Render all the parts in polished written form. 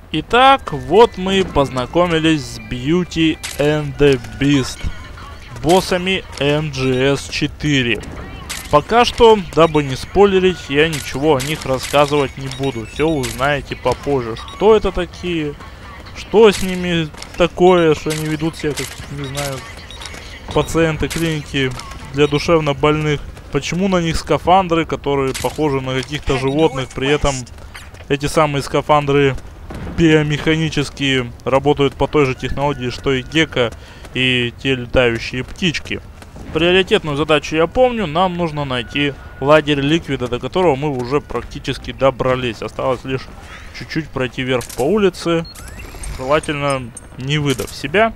Итак, вот мы познакомились с Beauty and the Beast, боссами MGS4. Пока что, дабы не спойлерить, я ничего о них рассказывать не буду. Все узнаете попозже. Что это такие? Что с ними такое, что они ведут себя как, не знаю, пациенты клиники для душевно больных? Почему на них скафандры, которые похожи на каких-то животных, при этом эти самые скафандры биомеханические, работают по той же технологии, что и гекко и те летающие птички. Приоритетную задачу я помню, нам нужно найти лагерь Ликвида, до которого мы уже практически добрались. Осталось лишь чуть-чуть пройти вверх по улице, желательно не выдав себя.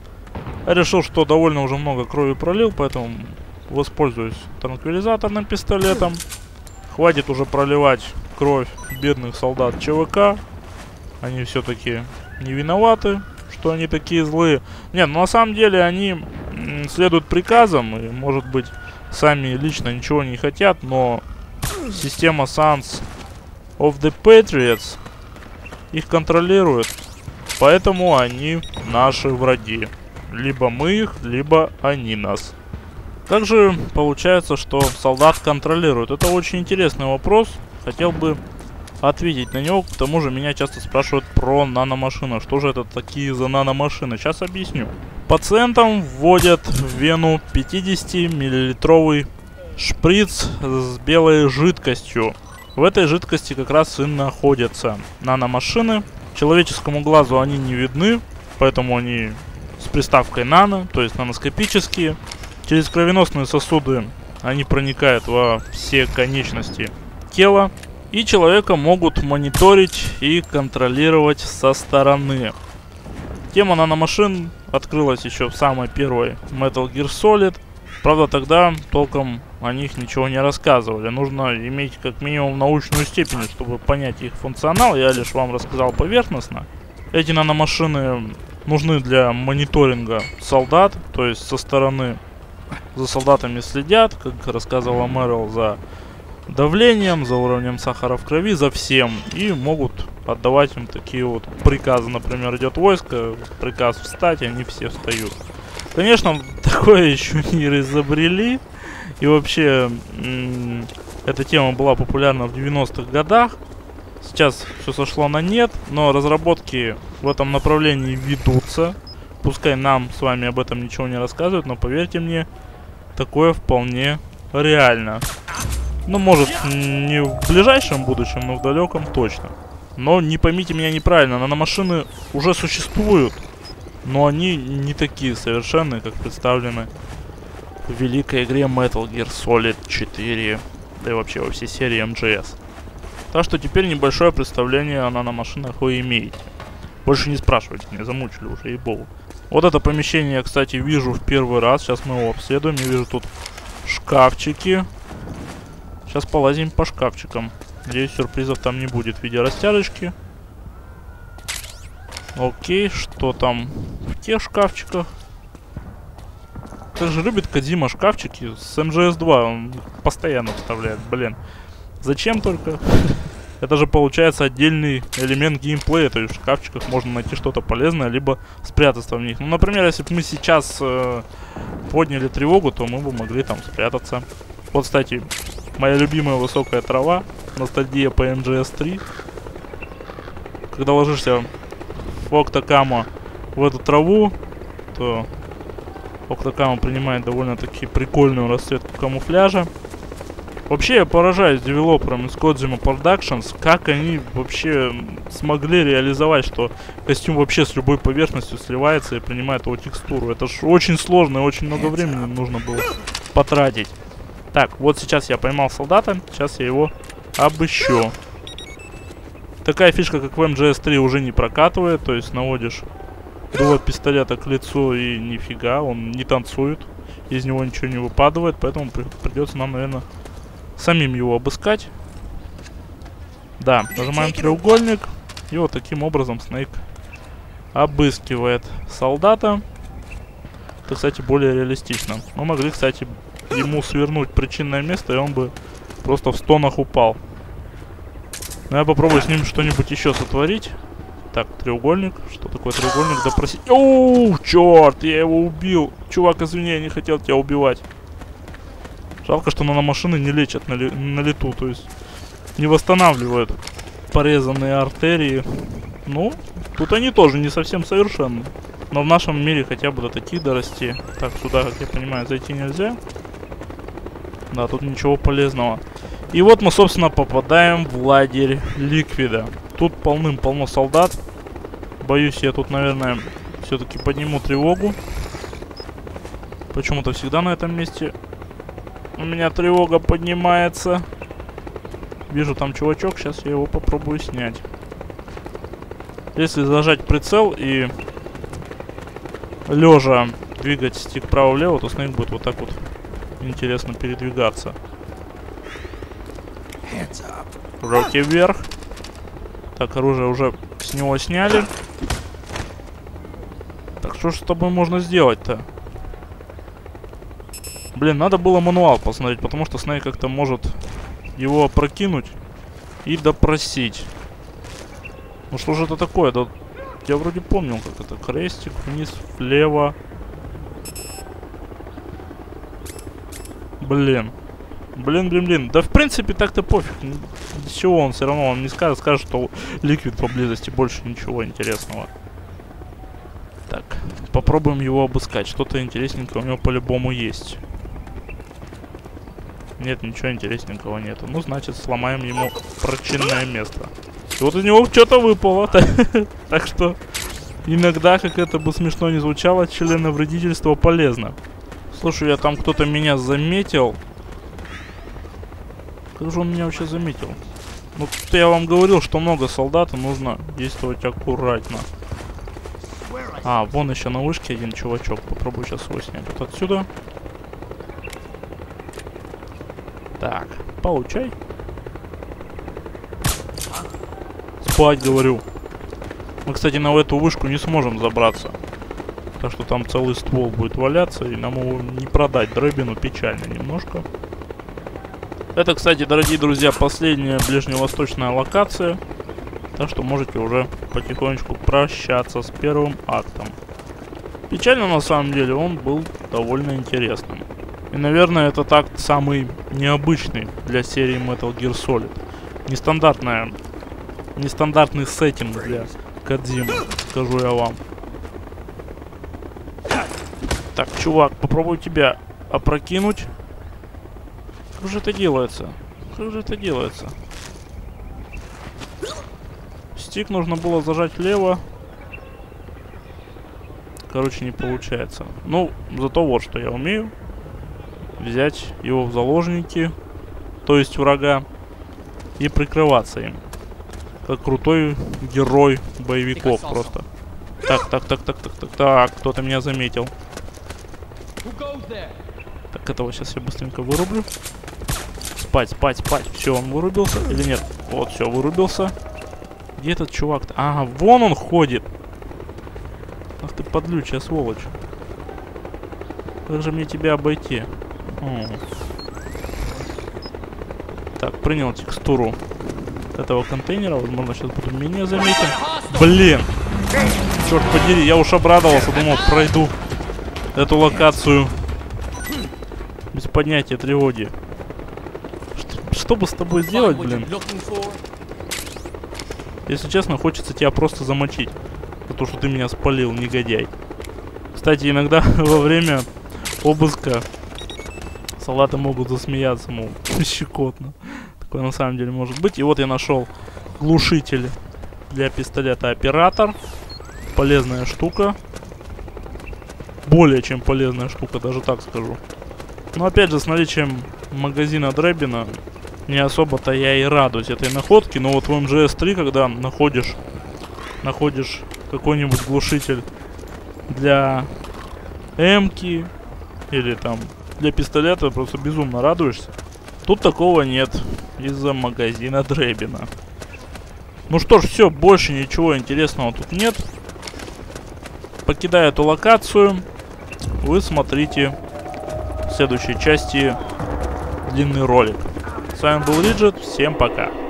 Я решил, что довольно уже много крови пролил, поэтому воспользуюсь транквилизаторным пистолетом. Хватит уже проливать кровь бедных солдат ЧВК. Они все-таки не виноваты, что они такие злые. Нет, ну на самом деле они следуют приказам и, может быть, сами лично ничего не хотят, но система Sons of the Patriots их контролирует, поэтому они наши враги. Либо мы их, либо они нас. Также получается, что солдат контролирует. Это очень интересный вопрос. Хотел бы ответить на него. К тому же меня часто спрашивают про наномашины. Что же это такие за наномашины? Сейчас объясню. Пациентам вводят в вену 50-миллилитровый шприц с белой жидкостью. В этой жидкости как раз и находятся наномашины. Человеческому глазу они не видны, поэтому они с приставкой нано, то есть наноскопические. Через кровеносные сосуды они проникают во все конечности тела. И человека могут мониторить и контролировать со стороны. Тема наномашин открылась еще в самой первой Metal Gear Solid. Правда, тогда толком о них ничего не рассказывали. Нужно иметь как минимум научную степень, чтобы понять их функционал. Я лишь вам рассказал поверхностно. Эти наномашины нужны для мониторинга солдат. То есть со стороны за солдатами следят, как рассказывала Мэрил, за давлением, за уровнем сахара в крови, за всем. И могут отдавать им такие вот приказы. Например, идет войско, приказ встать, и они все встают. Конечно, такое еще не изобрели. И вообще, эта тема была популярна в 90-х годах. Сейчас все сошло на нет, но разработки в этом направлении ведутся. Пускай нам с вами об этом ничего не рассказывают, но поверьте мне, такое вполне реально. Ну, может, не в ближайшем будущем, но в далеком точно. Но не поймите меня неправильно, наномашины уже существуют, но они не такие совершенные, как представлены в великой игре Metal Gear Solid 4, да и вообще во всей серии MGS. Так что теперь небольшое представление о наномашинах вы имеете. Больше не спрашивайте, меня замучили уже, ей-богу. Вот это помещение я, кстати, вижу в первый раз. Сейчас мы его обследуем. Я вижу тут шкафчики. Сейчас полазим по шкафчикам. Надеюсь, сюрпризов там не будет в виде растяжечки. Окей, что там в тех шкафчиках? Как же любит Кодзима шкафчики с MGS2. Он их постоянно вставляет, блин. Зачем только? Это же получается отдельный элемент геймплея. То есть в шкафчиках можно найти что-то полезное, либо спрятаться в них. Ну, например, если бы мы сейчас подняли тревогу, то мы бы могли там спрятаться. Вот, кстати, моя любимая высокая трава. Ностальгия по MGS3. Когда ложишься в Октакама в эту траву, то Октакама принимает довольно-таки прикольную расцветку камуфляжа. Вообще я поражаюсь девелоперам из Kojima Productions, как они вообще смогли реализовать, что костюм вообще с любой поверхностью сливается и принимает его текстуру. Это ж очень сложно и очень много времени нужно было потратить. Так, вот сейчас я поймал солдата, сейчас я его обыщу. Такая фишка, как в MGS3, уже не прокатывает, то есть наводишь дуло пистолета к лицу и нифига, он не танцует, из него ничего не выпадает, поэтому придется нам, наверное, самим его обыскать. Да, нажимаем треугольник. И вот таким образом Снейк обыскивает солдата. Это, кстати, более реалистично. Мы могли, кстати, ему свернуть причинное место, и он бы просто в стонах упал. Но я попробую с ним что-нибудь еще сотворить. Так, треугольник. Что такое треугольник? Допросить. Оу, черт, я его убил. Чувак, извини, я не хотел тебя убивать. Жалко, что на машины не лечат на лету, то есть не восстанавливают порезанные артерии. Ну, тут они тоже не совсем совершенны. Но в нашем мире хотя бы до таких дорасти. Так, сюда, как я понимаю, зайти нельзя. Да, тут ничего полезного. И вот мы, собственно, попадаем в лагерь Ликвида. Тут полным-полно солдат. Боюсь, я тут, наверное, все-таки подниму тревогу. Почему-то всегда на этом месте у меня тревога поднимается. Вижу там чувачок, сейчас я его попробую снять. Если зажать прицел и лежа двигать стик вправо-влево, то Снейк будет вот так вот интересно передвигаться. Руки вверх. Так, оружие уже с него сняли. Так, что же с тобой можно сделать-то? Блин, надо было мануал посмотреть, потому что Снейк как-то может его опрокинуть и допросить. Ну что же это такое? Да, я вроде помнил, как это. Крестик, вниз, влево. Блин. Блин. Да в принципе так-то пофиг. Ничего он все равно, он не скажет, что Ликвид поблизости, больше ничего интересного. Так, попробуем его обыскать. Что-то интересненькое у него по-любому есть. Нет, ничего интересненького нету. Ну, значит, сломаем ему прочинное место. И вот из него что-то выпало. Так что иногда, как это бы смешно не звучало, членовредительство полезно. Слушай, я там кто-то меня заметил. Как же он меня вообще заметил? Ну, тут я вам говорил, что много солдат, и нужно действовать аккуратно. А, вон еще на вышке один чувачок. Попробую сейчас его снять вот отсюда. Так, получай. Спать, говорю. Мы, кстати, на эту вышку не сможем забраться. Так что там целый ствол будет валяться, и нам его не продать Дребину печально немножко. Это, кстати, дорогие друзья, последняя ближневосточная локация. Так что можете уже потихонечку прощаться с первым актом. Печально, на самом деле, он был довольно интересным. И, наверное, этот акт самый необычный для серии Metal Gear Solid. Нестандартный сеттинг для Кодзимы, скажу я вам. Так, чувак, попробую тебя опрокинуть. Как же это делается? Как же это делается? Стик нужно было зажать влево. Короче, не получается. Ну, зато вот что я умею. Взять его в заложники, то есть врага, и прикрываться им. Как крутой герой боевиков просто. Так, кто-то меня заметил. Так, этого сейчас я быстренько вырублю. Спать. Все, он вырубился или нет? Вот, все, вырубился. Где этот чувак-то? Ага, вон он ходит. Ах ты подлючая сволочь. Как же мне тебя обойти? Так, принял текстуру этого контейнера. Возможно, сейчас буду менее заметен. Блин! Черт подери, я уж обрадовался. Думал, пройду эту локацию без поднятия тревоги. Что бы с тобой сделать, блин? Если честно, хочется тебя просто замочить. За то, что ты меня спалил, негодяй. Кстати, иногда во время обыска солдаты могут засмеяться, мол, щекотно. Такое на самом деле может быть. И вот я нашел глушитель для пистолета Оператор. Полезная штука. Более чем полезная штука, даже так скажу. Но опять же, с наличием магазина Дребина не особо-то я и радуюсь этой находке. Но вот в МГС-3, когда находишь какой-нибудь глушитель для М-ки или там для пистолета, просто безумно радуешься. Тут такого нет из-за магазина Дребина. Ну что ж, все, больше ничего интересного тут нет. Покидая эту локацию, вы смотрите в следующей части длинный ролик. С вами был Риджет, всем пока.